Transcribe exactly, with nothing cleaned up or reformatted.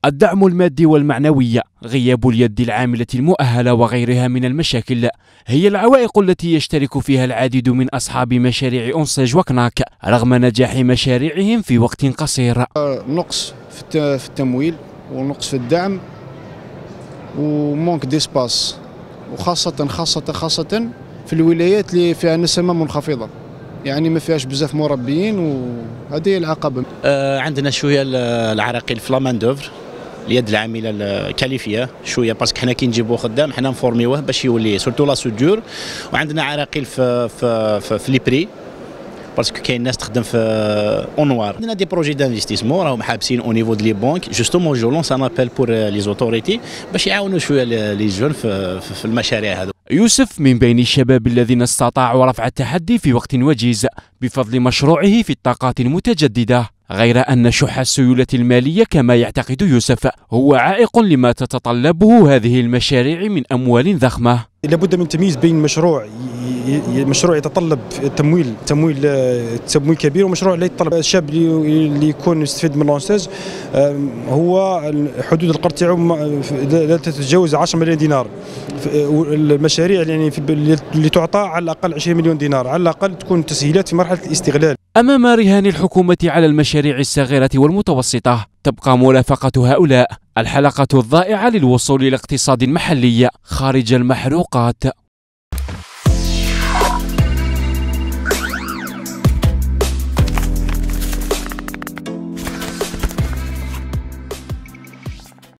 الدعم المادي والمعنوي، غياب اليد العاملة المؤهلة وغيرها من المشاكل هي العوائق التي يشترك فيها العديد من أصحاب مشاريع أونساج وكناك رغم نجاح مشاريعهم في وقت قصير. نقص في التمويل ونقص في الدعم ومونك ديسباس، وخاصة خاصة خاصة في الولايات اللي فيها نسمة منخفضة، يعني ما فيهاش بزاف مربيين، وهذه هي العقبة. آه عندنا شوية العراقيل في لامان دوفر، اليد العامله الكاليفيه شويه، باسكو حنا كي نجيبوه خدام حنا نفورميوه باش يولي سورتو لا سودور. وعندنا عراقيل في في في, في لي بري، باسكو كاين ناس تخدم في اونوار. عندنا دي بروجي دانفستيسمون راهم حابسين او نيفو دو لي بانك، جوستومون جو لونس ان ابل بور لي زوتوريتي باش يعاونوا شويه لي جون في, في المشاريع هذو. يوسف من بين الشباب الذين استطاعوا رفع التحدي في وقت وجيز بفضل مشروعه في الطاقات المتجددة، غير أن شح السيولة المالية كما يعتقد يوسف هو عائق لما تتطلبه هذه المشاريع من أموال ضخمة. لابد من تمييز بين مشروع مشروع يتطلب تمويل تمويل تمويل كبير ومشروع لا يتطلب. الشاب اللي يكون يستفيد من لونساج هو حدود القرض تاعو لا تتجاوز عشرة مليون دينار. المشاريع يعني اللي تعطى على الاقل عشرين مليون دينار، على الاقل تكون تسهيلات في مرحله الاستغلال. أمام رهان الحكومة على المشاريع الصغيرة والمتوسطة تبقى مرافقة هؤلاء الحلقة الضائعة للوصول إلى اقتصاد محلي خارج المحروقات.